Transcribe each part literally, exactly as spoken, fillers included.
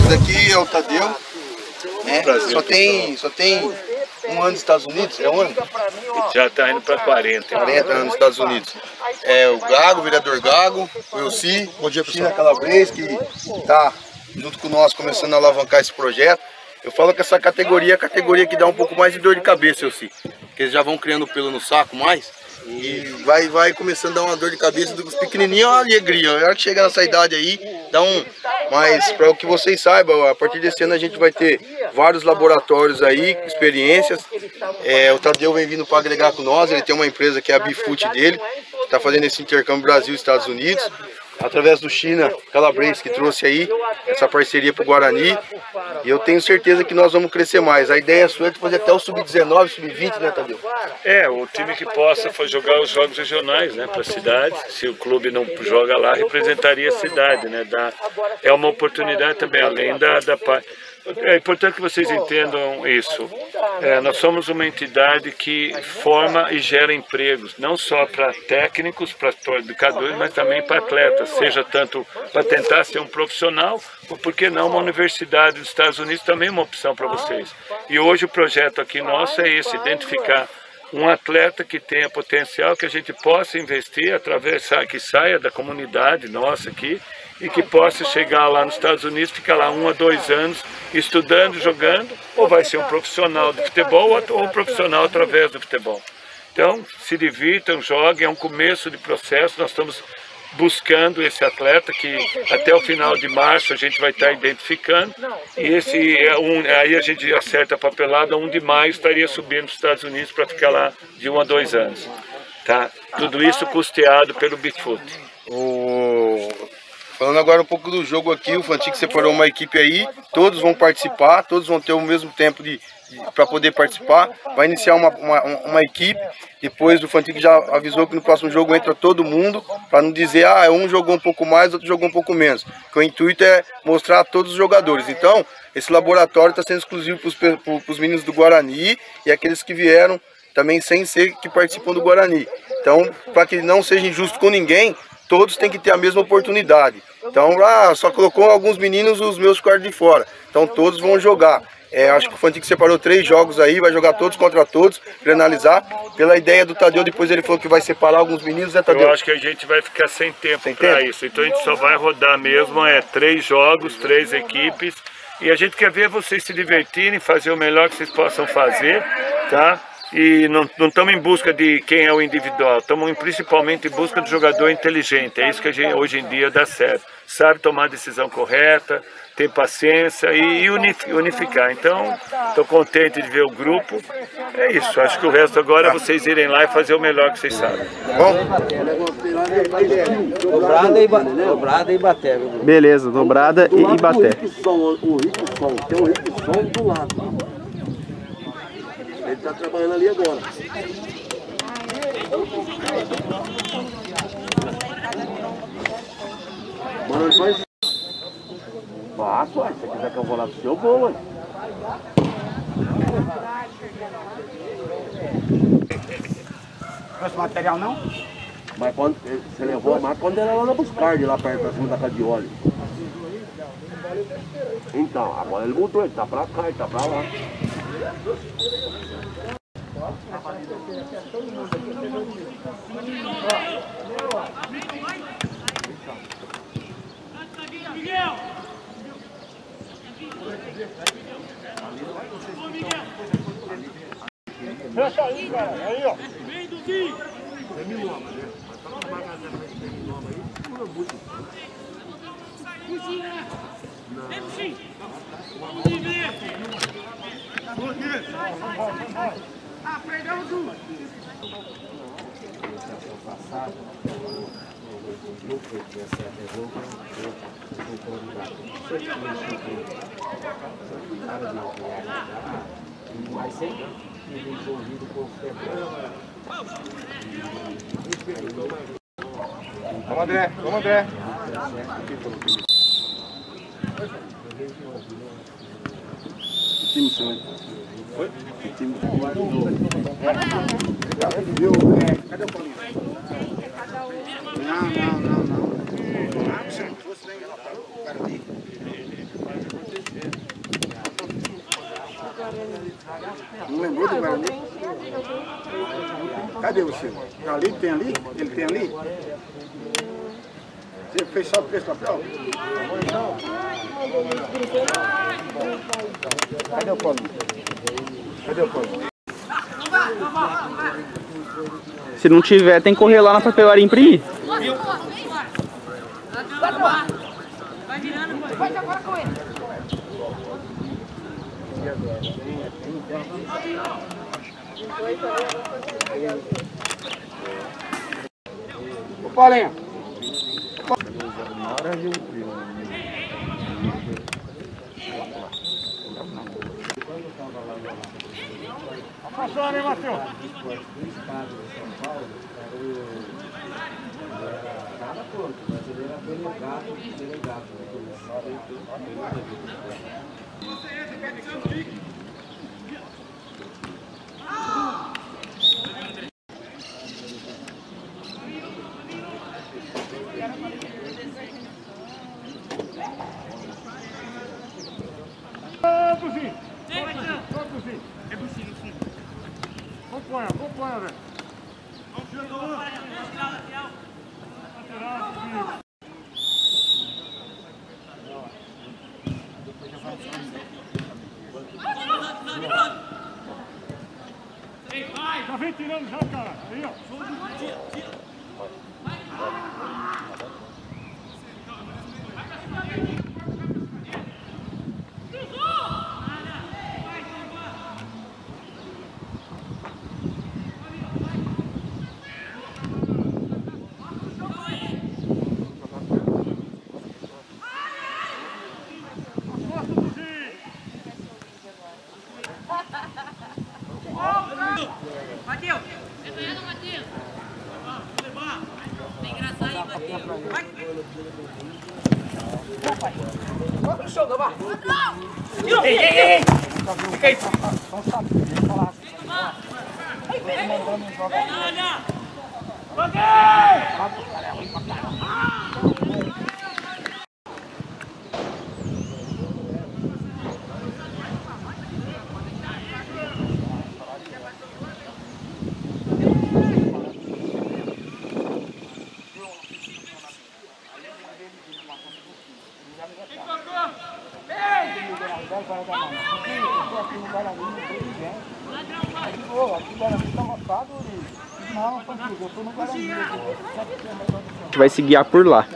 esse daqui é o Tadeu, né? Só tem, só tem um ano nos Estados Unidos, é um ano? Já está indo para quarenta. quarenta anos nos Estados Unidos. É o Gago, o vereador Gago, o Elci, bom dia, China Calabrese, que está junto com nós começando a alavancar esse projeto. Eu falo que essa categoria é a categoria que dá um pouco mais de dor de cabeça, Elci, porque eles já vão criando pelo no saco mais. E vai, vai começando a dar uma dor de cabeça dos pequenininhos, é uma alegria. A hora que chega nessa idade aí, dá um... Mas para o que vocês saibam, a partir desse ano a gente vai ter vários laboratórios aí, experiências. É, o Tadeu vem vindo para agregar com nós, ele tem uma empresa que é a Bifute dele, que está fazendo esse intercâmbio Brasil e Estados Unidos. Através do China Calabrese, que trouxe aí essa parceria para o Guarani. E eu tenho certeza que nós vamos crescer mais. A ideia sua é de fazer até o sub dezenove, sub vinte, né, Tadeu? É, o time que possa jogar os jogos regionais, né, para a cidade. Se o clube não joga lá, representaria a cidade, né? Dá, é uma oportunidade também, além da, da parte. É importante que vocês entendam isso. É, nós somos uma entidade que forma e gera empregos, não só para técnicos, para educadores, mas também para atletas, seja tanto para tentar ser um profissional, ou por que não uma universidade dos Estados Unidos também é uma opção para vocês. E hoje o projeto aqui nosso é esse, identificar um atleta que tenha potencial, que a gente possa investir, através que saia da comunidade nossa aqui, e que possa chegar lá nos Estados Unidos, ficar lá um a dois anos estudando, jogando, ou vai ser um profissional de futebol ou um profissional através do futebol. Então, se divirtam, joguem, é um começo de processo, nós estamos buscando esse atleta que até o final de março a gente vai estar identificando, e esse é um, aí a gente acerta a papelada, um de maio estaria subindo nos Estados Unidos para ficar lá de um a dois anos. Tá? Tudo isso custeado pelo Bifute. O... Falando agora um pouco do jogo aqui, o Fantic separou uma equipe aí, todos vão participar, todos vão ter o mesmo tempo de, de para poder participar. Vai iniciar uma, uma, uma equipe, depois o Fantic já avisou que no próximo jogo entra todo mundo, para não dizer, ah, um jogou um pouco mais, outro jogou um pouco menos. Porque o intuito é mostrar a todos os jogadores. Então, esse laboratório está sendo exclusivo para os meninos do Guarani e aqueles que vieram também sem ser que participam do Guarani. Então, para que não seja injusto com ninguém, todos têm que ter a mesma oportunidade. Então, ah, só colocou alguns meninos, os meus ficaram de fora. Então, todos vão jogar. É, acho que o Fantic separou três jogos aí, vai jogar todos contra todos, para analisar. Pela ideia do Tadeu, depois ele falou que vai separar alguns meninos, né, Tadeu? Eu acho que a gente vai ficar sem tempo para isso. Então, a gente só vai rodar mesmo, é três jogos, três equipes. E a gente quer ver vocês se divertirem, fazer o melhor que vocês possam fazer, tá? E não estamos em busca de quem é o individual, estamos principalmente em busca do jogador inteligente. É isso que a gente, hoje em dia dá certo. Sabe tomar a decisão correta, tem paciência e unificar. Então, estou contente de ver o grupo. É isso, acho que o resto agora é vocês irem lá e fazer o melhor que vocês sabem. Bom? Dobrada e, dobrada e Ibaté. Beleza, dobrada e Ibaté. O Rickson, tem o Rickson do lado. Ele está trabalhando ali agora. Mano, ele faz... Faço, ué. Se você quiser que eu vou lá pro seu, eu vou, ué. Trouxe material não? Mas quando você levou a máquina, quando era lá na Buscardi, lá perto da cima da casa de óleo. Então, agora ele mudou, ele tá pra cá, ele tá pra lá. Fecha aí, cara. Aí, ó. Terminou, mas né? Mas só na bagageira vai ter terminou aí, não é muito. Não. Ah, pegamos duas. Mas sempre envolvido com o futebol. Vamos, André, vamos, André. Que time seu, hein? Oi? Que time seu? Cadê o Paulinho? Não, não, não, não. Ah, se não fosse, nem ela parou o cara ali. Cadê você? Ali, tem ali? Ele tem ali? Você fez só esse papel? Cadê o pano? Cadê o pano? Se não tiver, tem que correr lá na papelaria e imprimir. Vai virando, vai agora com ele. Ô Paulinho. Passou ali, Matheus. Acompanha, acompanha, velho. Já vem tirando já, cara. Aí, ó. Matheus! Entra, Matheus! Vem engraçado aí, Matheus! Vai! Vai pro chão, Gabá! Ei, ei, ei! Fica aí! A gente vai se guiar por lá.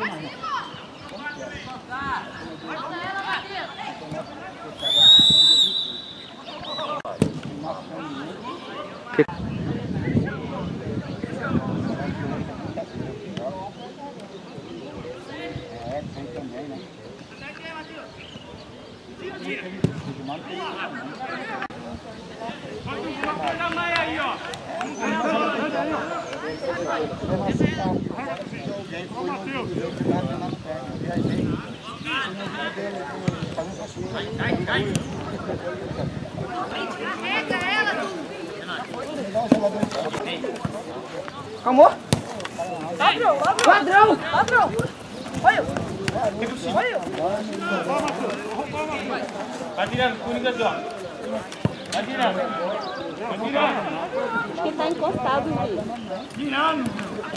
Calmou? Ladrão, ladrão! Ladrão! Olha! Olha! Vai virando, Coringa aqui, ó. Vai virando. Vai virando. Acho que ele tá encostado ali. Virando.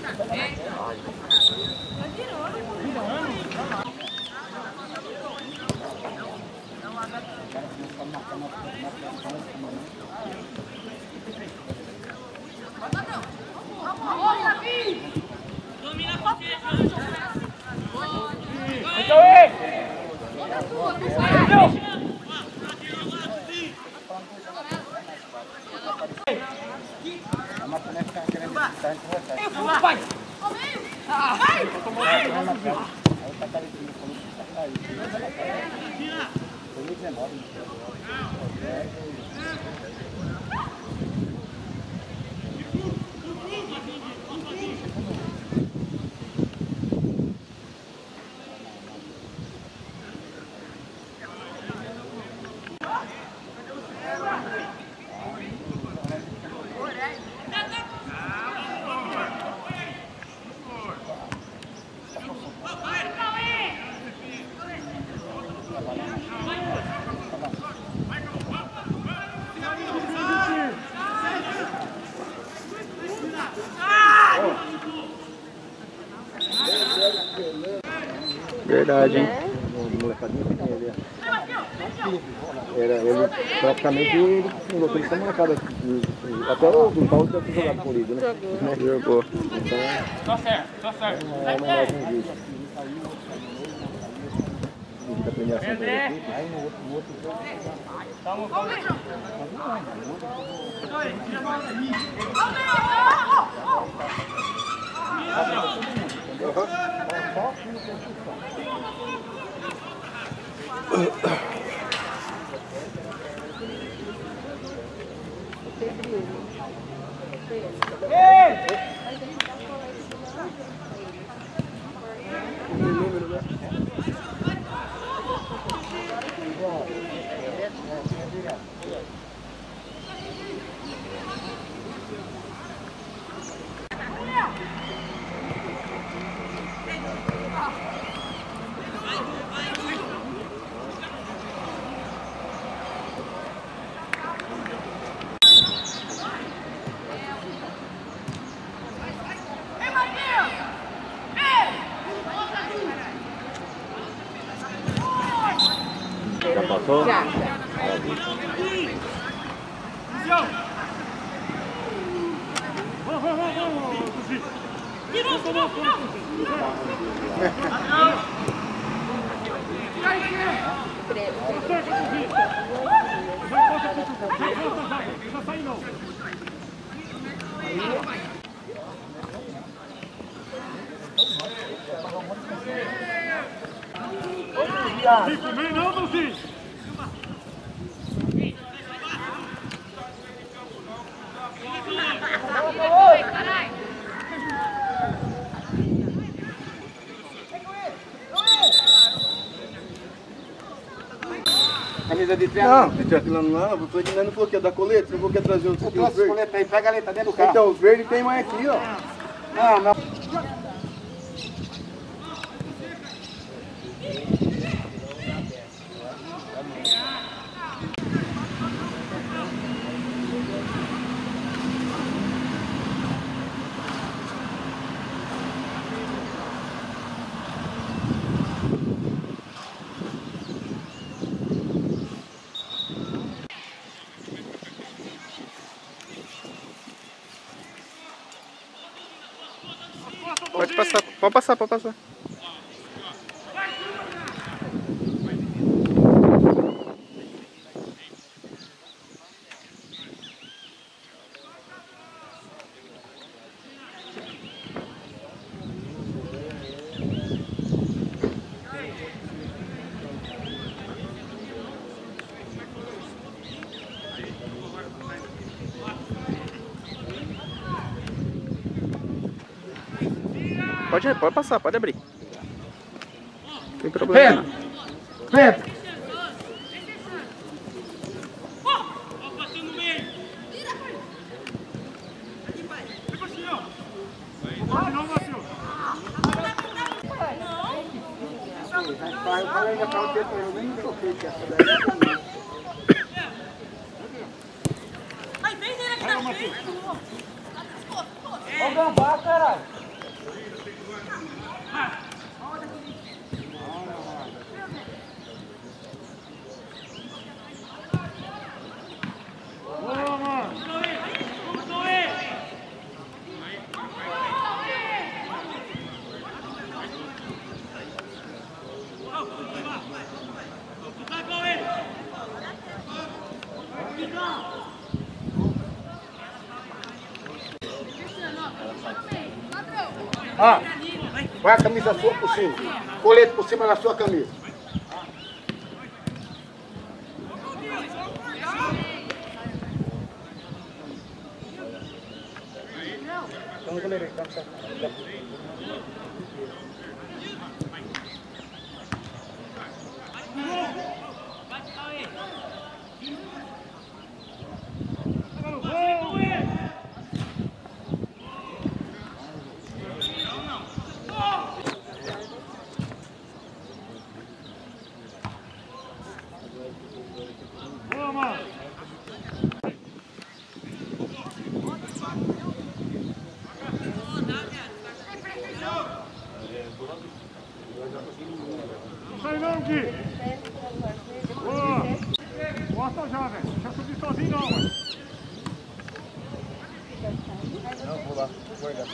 Domina a potência! Então, ei! Vai! Vai! Verdade, hein? Molecadinho que tem ele. Era, ele praticamente ele fundou toda essa molecada. Até o do Paulo deve ter jogado comigo, né? Jogou. Então, Tá certo, tá certo. é uma mais um vídeo. Da premiação da equipe. Aí no outro, no outro jogo. Já passou? Já. Vamos, vamos, vamos, Suzy. Virou, virou, virou. Já sai não. Fico bem não, Suzy. Camisa de treino? Não, se tiver filando lá, eu tô não falou que ia dar colete, você não falou que ia trazer os Eu trouxe colete aí, pega ali, tá dentro do carro. Então, os verdes tem mais aqui, ó. Não, não. Pode passar, pode passar, pode passar. Pode, pode passar, pode abrir. Não tem problema. Vem! Vem! Eu falei já pra você, eu nem me toquei que essa daí é pra mim. Ai, vem nele aqui na frente. Ô, gambá, caralho! Ah, vai a camisa sua por cima, colete por cima da sua camisa. Então, goleiro, tá certo. Não sai não, Gui. Boa. Bota já, velho. Não deixa subir sozinho não, mano. Não, vou lá. Vou guardar.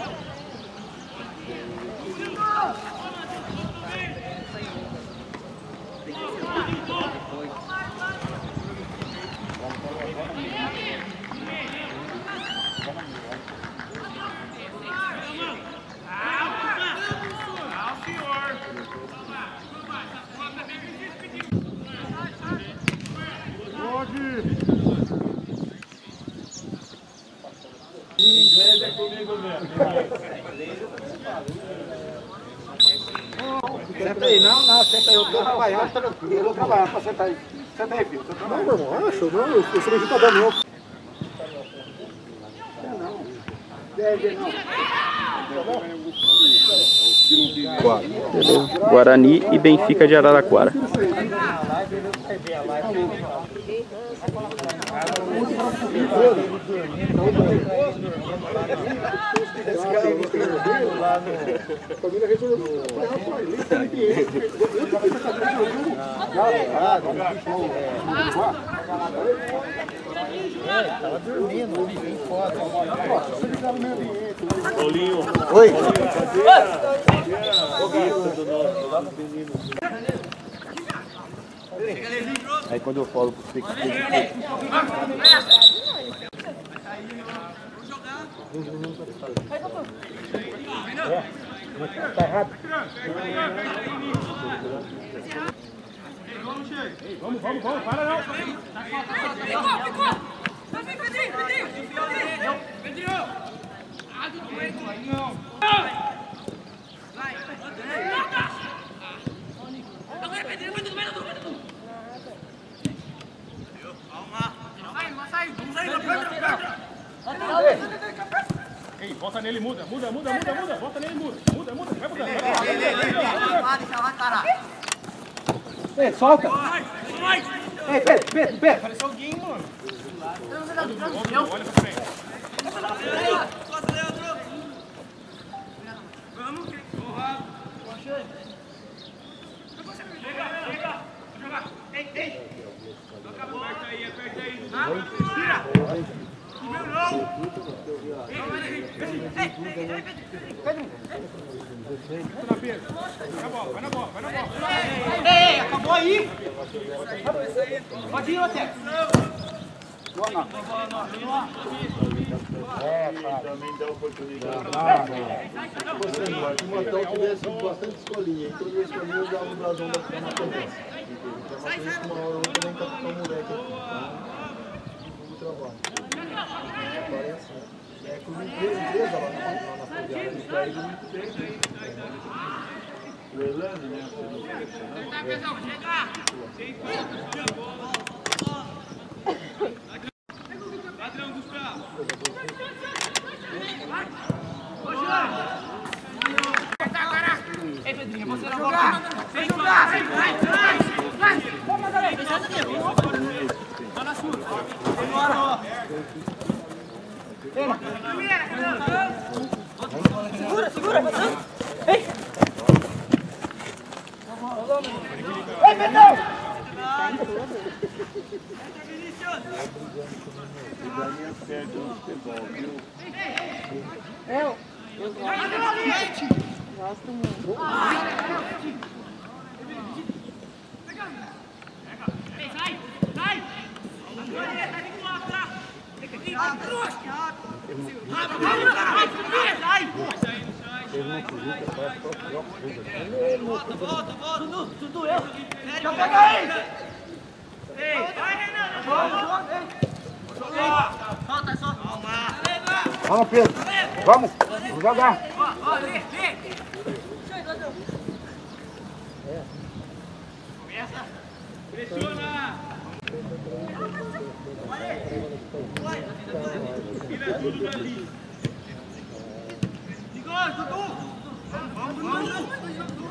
Inglês é comigo mesmo. Senta aí, não, não, senta aí, eu tô trabalhando, eu tô trabalhando pra sentar aí. Senta aí, filho, tô trabalhando. Não, meu irmão, acho, não, eu sou vegetador meu. Não, deve não. Beleza. Guarani e Benfica de Araraquara. Tava dormindo, bem foda. Paulinho. Oi. Aí quando eu falo que tem que ter. Tá errado. Vamos, vamos, vamos, para não. Ficou, ficou. Pedrinho, Pedrinho, Pedrinho. Pedrinho. Ah, do doente. Não. Vai. Agora, Pedrinho, vai tudo, vai tudo, vai tudo. Calma. Sai, não sai. Vamos sair, vai, vai. Ei, bota nele, muda, muda, muda, muda, muda. Bota nele, muda. Muda, muda, vai mudando. Ei, solta. Ei, Pedro, Pedro, Pedro. Parece alguém, mano. Olha pra frente. Vamos. Chega, chega. Joga. Ei, ei. Acabou. Aperta aí, aperta aí. Tira. Primeiro não. Vai na bola, vai na bola, vai na bola. Ei, acabou aí. Pode ir, Otec. É, também dá oportunidade. Se o Matão tivesse bastante escolinha, e todas as escolinhas eu dava o brasão da ficar na cabeça. É uma coisa que uma hora ou outra nem capitão moleque aqui. Então, o trabalho. Parece, né? É que uma empresa lá na Fadiara, eles caíram muito bem. O Elane, né? Padrão dos carros. Ei, Pedrinho, você não jogar. Sem jogar. Vai, vai. Vai. Vamos, galera. Vai na sua. Bora. Segura, segura. Ei. Ei, Pedrão. Eu, eu gosto muito. Sai, sai! Volta, volta, volta! Tudo, tudo eu! Já pega aí! Ei, vai, Renan! Solta, solta! Calma! Vamos, Pedro. Vamos. Vamos jogar. Ó, ó, vem, vem! Começa! Pressiona! Tira tudo dali! Igor, Dudu! Vamos, vamos, vamos!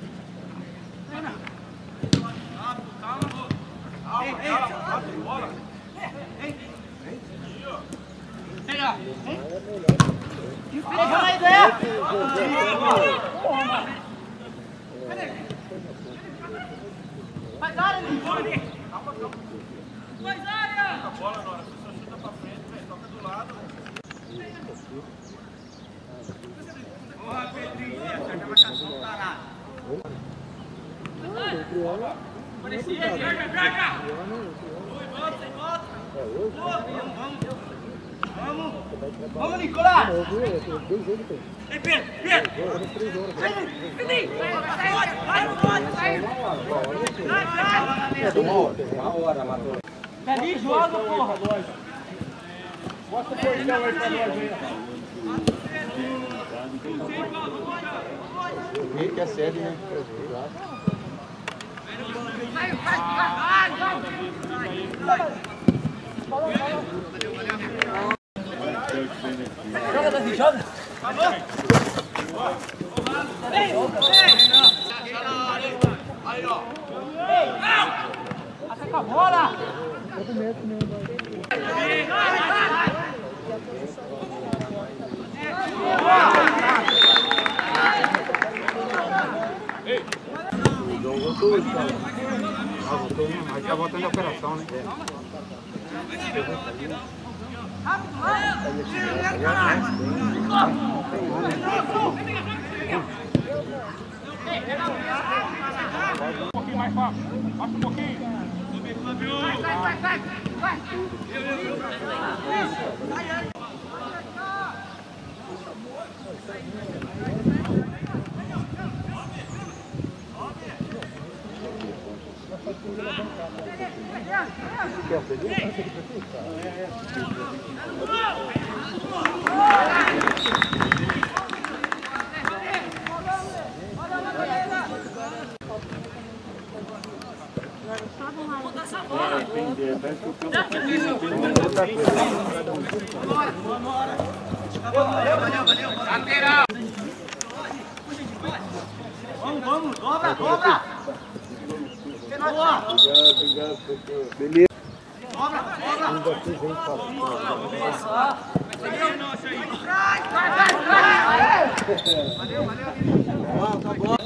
Rápido, calma! Ei, ei, rápido, bola! Ei, ei! Pega! Pega aí, Zé! A bola, Nora, se você chuta pra frente, velho, toca do lado. Porra, Pedrinho, essa marcação parada. Parecia, pega, pega! Volta, sem volta! Vamos! Vamos! Vamos, Nicolás! Ei, Pedro! Pedro! Pedrinho! Vai, vai, vai! Pedrinho, joga, porra! Mostra o portão aí pra nós ver. Ninguém quer sede, né? Vai, vai, vai, vai! Joga, Davi, joga! Vem! Aí, ó! Ataca a bola! João voltou hoje, cara. Ah, voltou, né? Mas tá voltando a operação, né? Um pouquinho mais fácil. Baixa um pouquinho. Vai, vai, vai, vai! Lateral! Vamos, vamos, dobra, dobra! Boa! Beleza. Dobra, dobra! Vai, vai, vai! Valeu, valeu! Bom, tá bom!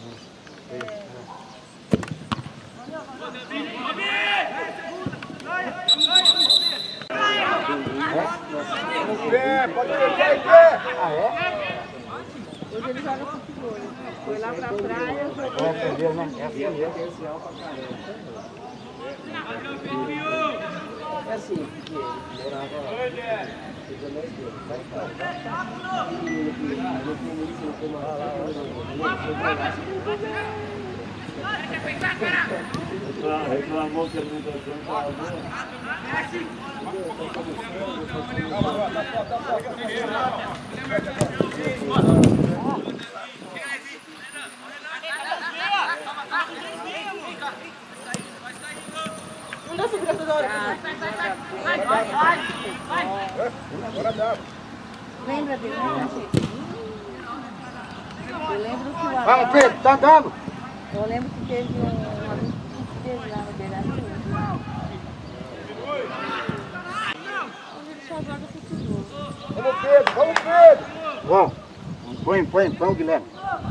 No pé, pode deixar em pé. Ah, é? Hoje ele joga futebol. Foi lá pra praia, jogou. É, entendeu, né? É assim mesmo. É assim, porque ele morava... Reclamou que ele não deu tempo para Não dá segurança da hora. Vai, vai, vai! Vai! Lembra dele, né, gente? Eu lembro que o Fala, Pedro, tá andando? Eu lembro que teve um amigo que teve lá no Beira-Rio. Hoje ele só joga futebol. Vamos, Pedro, vamos, Pedro. Bom, põe, põe, põe o Guilherme.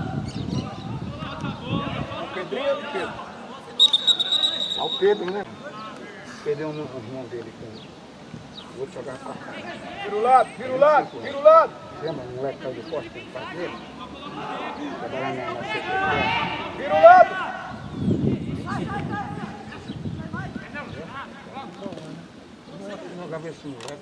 O Pedrinho ou o Pedro? Ah, o Pedro, né? Perdeu um irmão dele com... Vou jogar pra cá. Vira o lado, vira o lado, vira o lado. Lembra? O moleque caiu do poste, tem que fazer. Trabalhar na, na secretaria. Vira o lado. Não gravei esse moleque.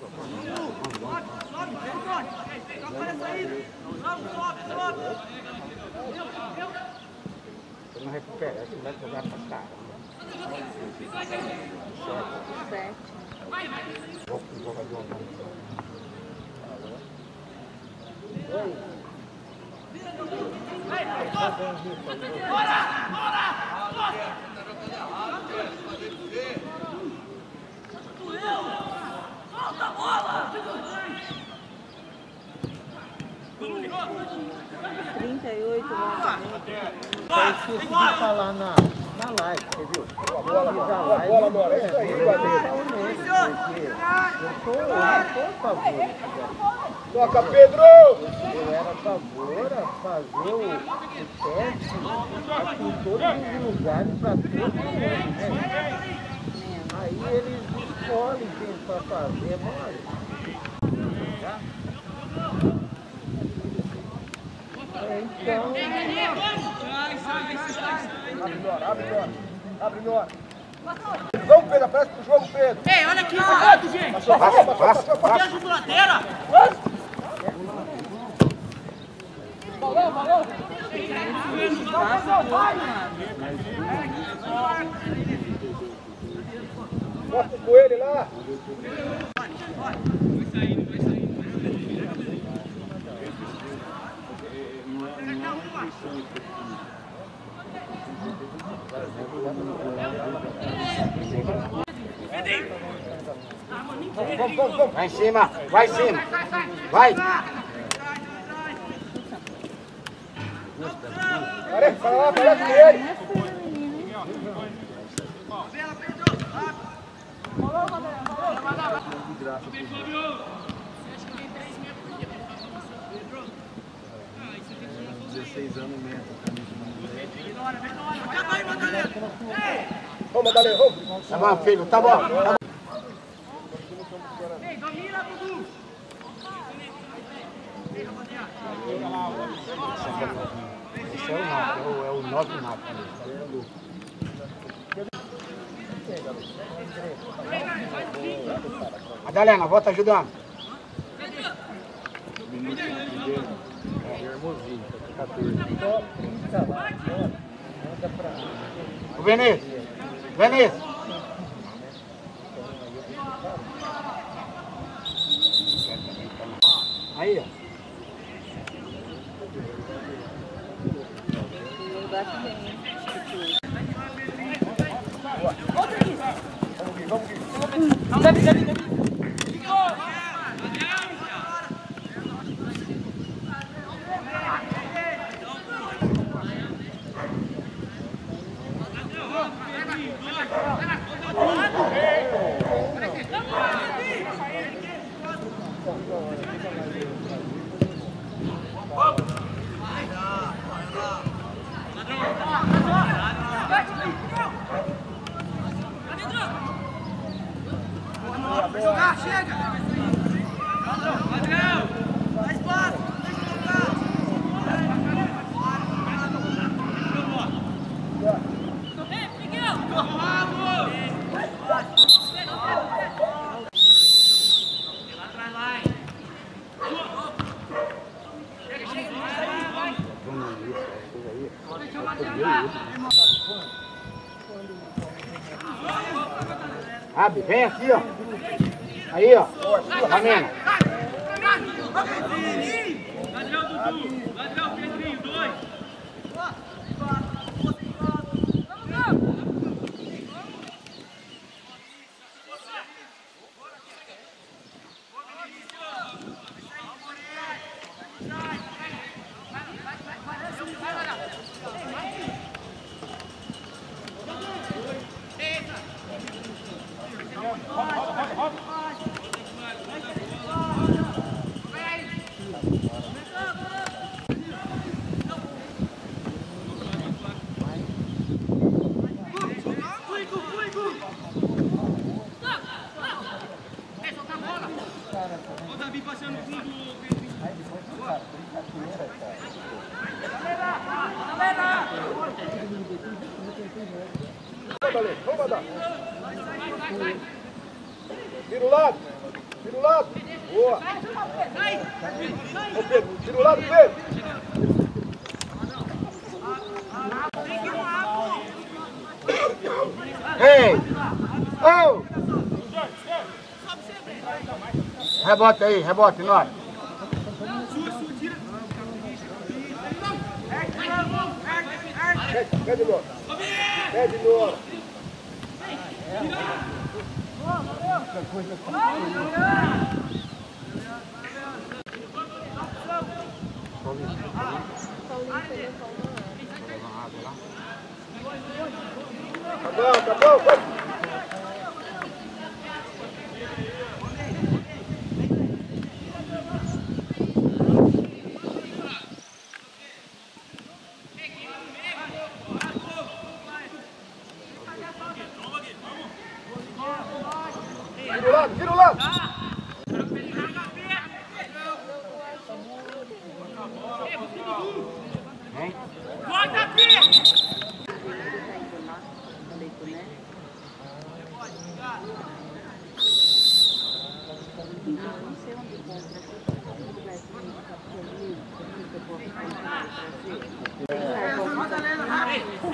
Eu não recupero, esse moleque jogar pra caramba. Sete. Vou com o jogador. Volta a bola! trinta e oito Eu esqueci de falar na, na live, você viu? A bola, a bola, Nora, é isso aí, porque eu sou, eu sou a favor. Toca, Pedro! Eu era a favor a fazer o, o teste em todos os lugares para todo mundo, né? Aí eles escolhem quem para fazer, mole. Então... Abre melhor, abre melhor, abre melhor. Vamos, Pedro, presta pro jogo, Pedro. Ei, olha aqui, cuidado, gente. Passou, passou, passou, passou. Quem ajuda a lateira? Valeu, valeu. Mostra com ele lá. Vamos, vamos, vamos, vamos. Vai em cima, vai em cima. Vai. Para, para lá, para lá com ele. dezesseis anos mesmo. Vamos, Madalena, vamos. Tá bom, filho, tá bom. Tá bom. Ei, domina, Dudu. Esse é o Nato, é o nove Nato. Madalena, volta ajudando. O Vinícius, Vinícius. Aí, ó. Vamos aqui, vamos aqui. Jogar, chega! Padrão! Dá espaço! Ei, Miguel! Vamos! Lá atrás, lá, hein? Chega, chega! Vai! Abre, vem aqui, ó. Aí, ó. Ramena. Lateral Dudu, lateral Pedrinho, dois. Olha o Davi passando no fundo do Pedrinho. Vamos mandar. Vira o lado. Vira o lado. Boa. Ô Pedro, vira o lado, Pedro. Ei! Oh! Rebote aí, rebote, nós. Pede embora. Pede embora. Tá bom, tá bom, vai.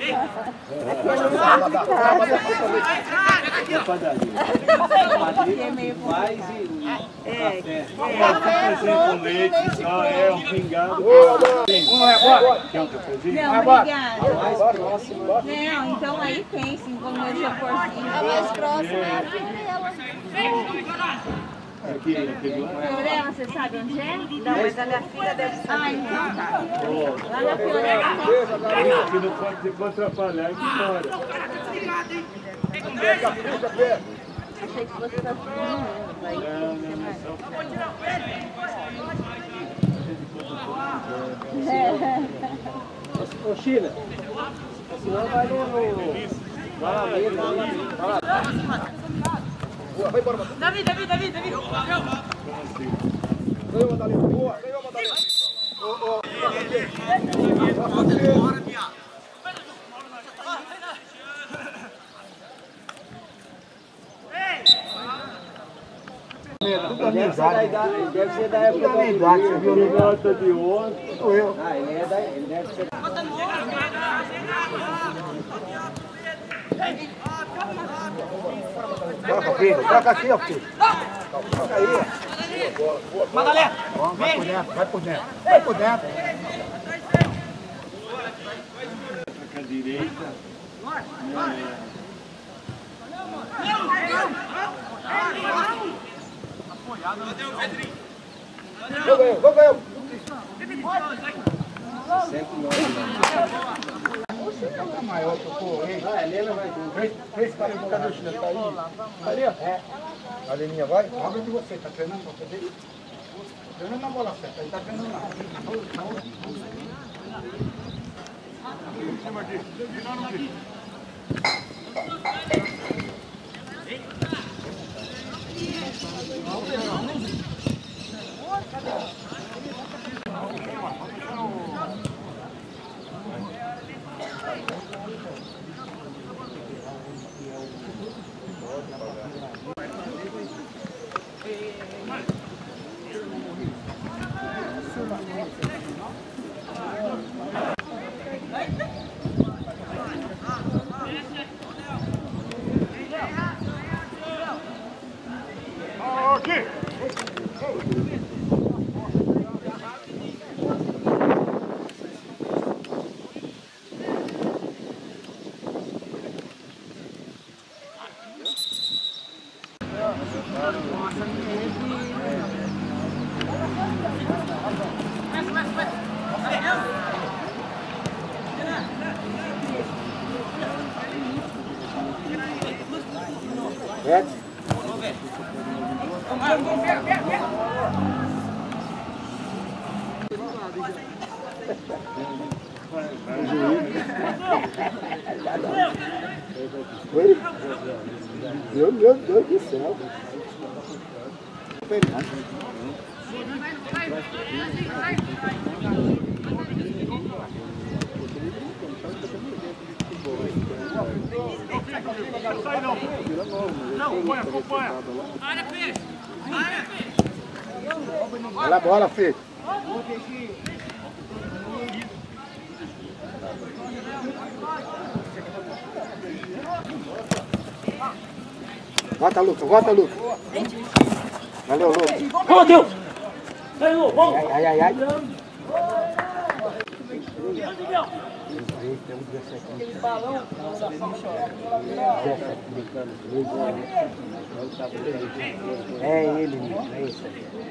Com leite só é um pingado. Quer um cafezinho? Não, obrigada. Não, então aí pensem como eu já porzinho. A mais próxima é a Fiorella. Aqui, aqui do lado. Fiorella, você sabe onde é? Não, mas a minha filha deve saber. Ah, então tá. Lá na Fiorella. Aqui não pode se atrapalhar aqui fora. Achei que você tá filmando. Vai. Não, não, não. Ô, China, senão vai no... Vai lá mesmo, vai lá. Vai embora, Davi, Davi, Davi, Davi. Ganhou, Madalena. Boa, ganhou, Madalena. Bora, Pia. Tudo amizade. Deve ser da época da amizade, você viu? Ele gosta de ouro. Sou eu. Ah, ele é da... Ele deve ser... Troca, filho. Troca aqui, ó, filho. Troca aí. Madalena, Vai por dentro, vai por dentro. Vai por dentro. Com a direita. Vou ganhar, vou ganhar. Você é maior que eu tô, hein? Ah, a Helena vai junto. Três caras de cada China, tá aí? Ali, ó. É. A Leninha vai? Abre de você, tá treinando pra fazer isso? Tá treinando na bola certa, ele tá treinando lá. Em cima aqui. Virando aqui. Aqui. Meu, meu Deus do céu. Não sai não. Não, acompanha, acompanha. Olha a bola, filho. Volta, Lucas, volta, Lucas. Valeu, Lucas. Oh, Deus! Ganhou, bom! Ai, ai, ai. É ele, é esse.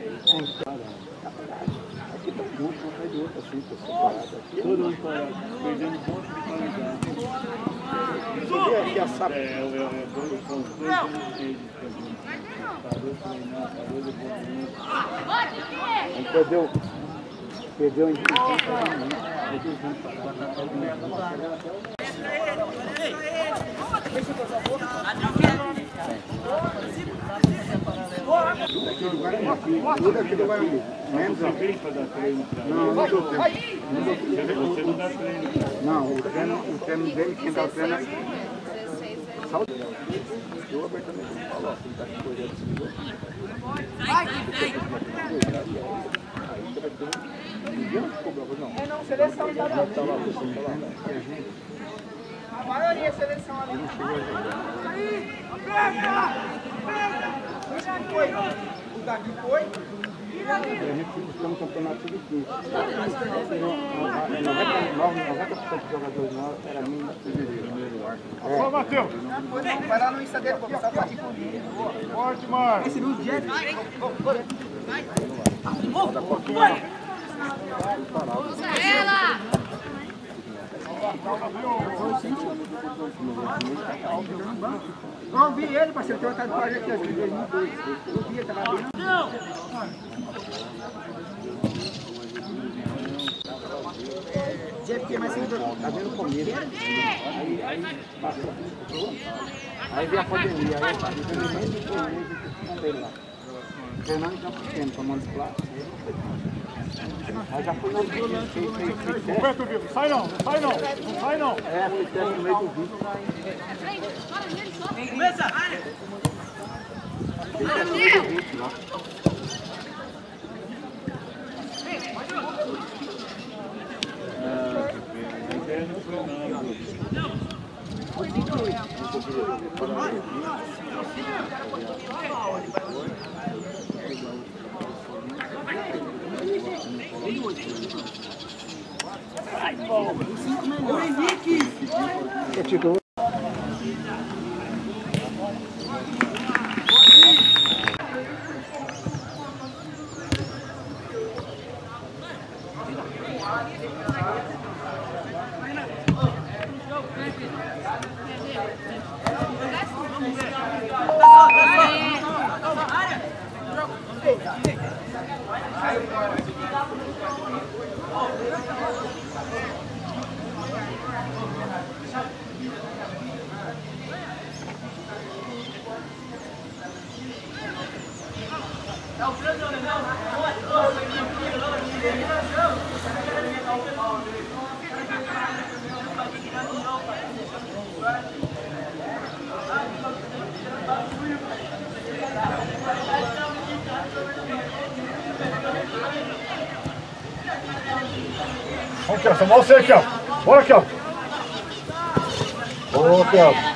Aqui tá junto, um atrás do outro, assim, tô separado. Todo mundo parado, perdendo ponto de qualidade. Você vê aqui a sapa. É, é, é, dois, são os dois anos cheios de caminho. Parou de treinar, parou de evoluir. Ele perdeu, perdeu em direção para mim. Perdeu junto para tudo aqui do Guarani. Você vem para dar treino para ele? Não, não dou tempo. Não dou tempo. Você não dá treino. Não, o treino, o treino dele, quem dá o treino é saúde. Eu abertamente falo, ó, quem tá com projeto de seguidor. Aí você vai ter um... Ninguém não te cobrava, não. É não, seleção tá lá. Tá lá, você tá lá. seleção ali. O daqui foi? A gente fica buscando o campeonato de quinze. noventa por cento dos jogadores nossos era mínimo primeiro ar. Ô, Matheus! Vai lá no Insta dele, vou começar a falar comigo. Forte, Marcos! Esse no dia. Ela! Não vi ele, parceiro, tem outro quadro aqui, dois mil e dois. Eu vi, tava bem. Não! Jeff, que mais seguidor? Tá vendo comigo? Aí, aí passou, aí veio a pandemia, aí eu falei, eu nem de três meses eu comprei lá. Treinando em campo pequeno, tomando plástico. Aí já fui no volante, Roberto Vivo, sai não, não sai não, não sai não. é, fui teste no meio do vídeo. Começa! Fui teste no meio do vídeo lá. O Henrique! Vamos, Kelson, vamos você, Kelson. Bora, Kelson. Ô, Kelson.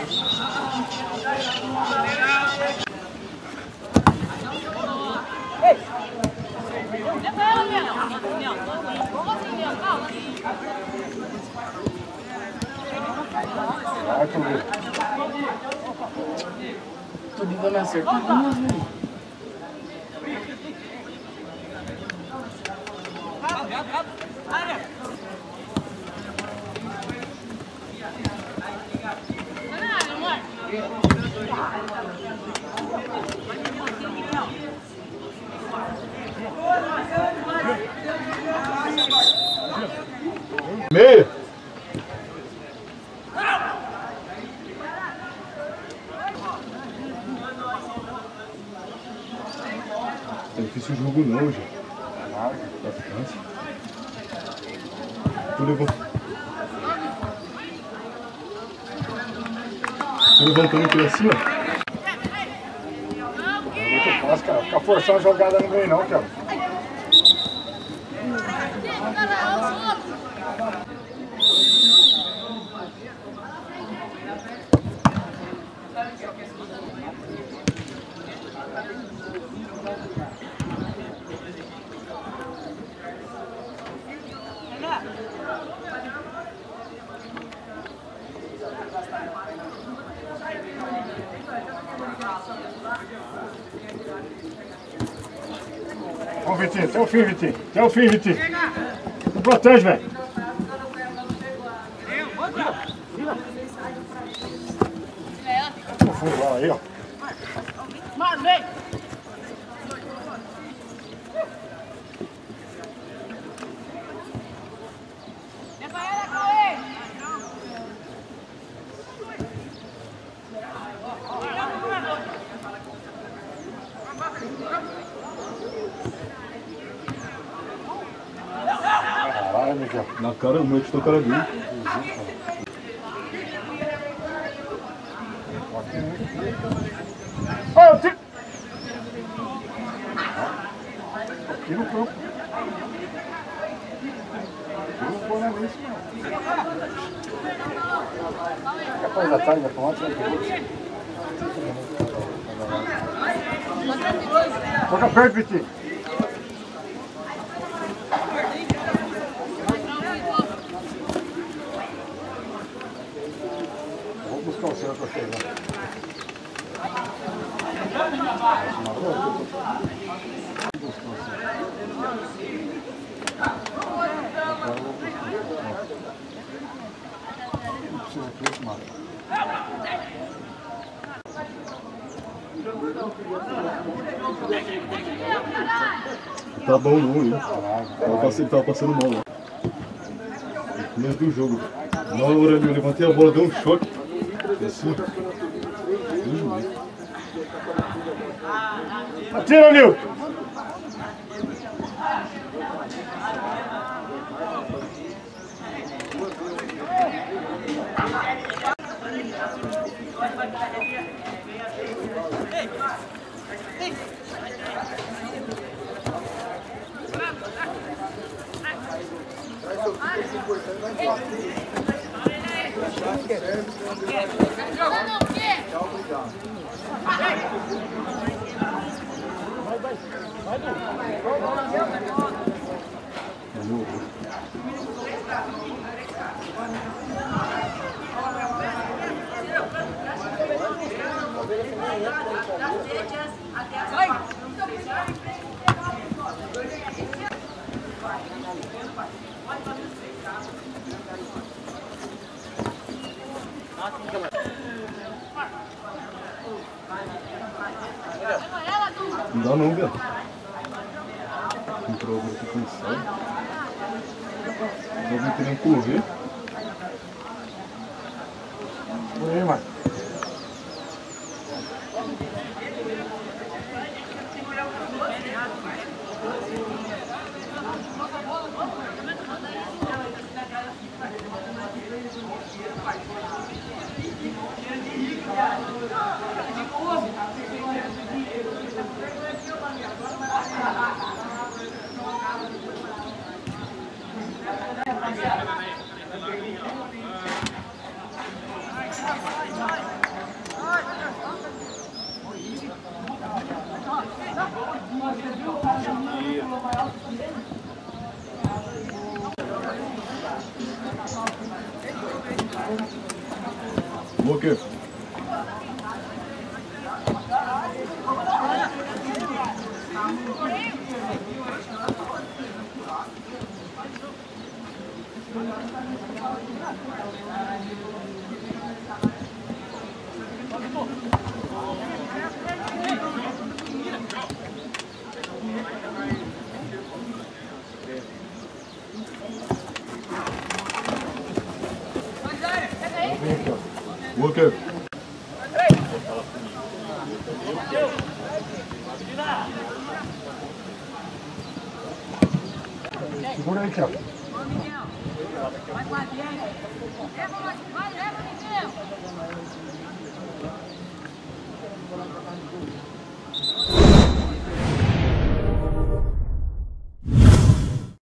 Vai, Tulinho. Tulinho dando acertadinhas, velho. Meia. É difícil o jogo não, gente. Larga, pra frente. Tô levantando. Tô levantando aqui assim, ó. Muito fácil, cara. Ficar forçando a jogada no meio não, cara. Vamos, Vitinho, até o fim, Vitinho. Até o fim, Vitinho. Não protege, velho. No fundo lá, aí, ó. Mano, vem! Caralho, Miguel. Na cara, no meio do cara dele. Ó, tira! Aqui no campo. Aqui não foi na lista, não. Capaz da tarde, vai tomar, toca perto, Vitinho. Vou buscar o senhor para chegar. Tá bom não, hein? Tava passando, tava passando mal lá. No começo do jogo. Na hora eu levantei a bola, deu um choque. Assim. Atira, Nil! Não dá não, velho. Entrou aqui com o céu. Não vou querer correr. Por aí, mano. Walker. Walker. Segura aí, Thiago.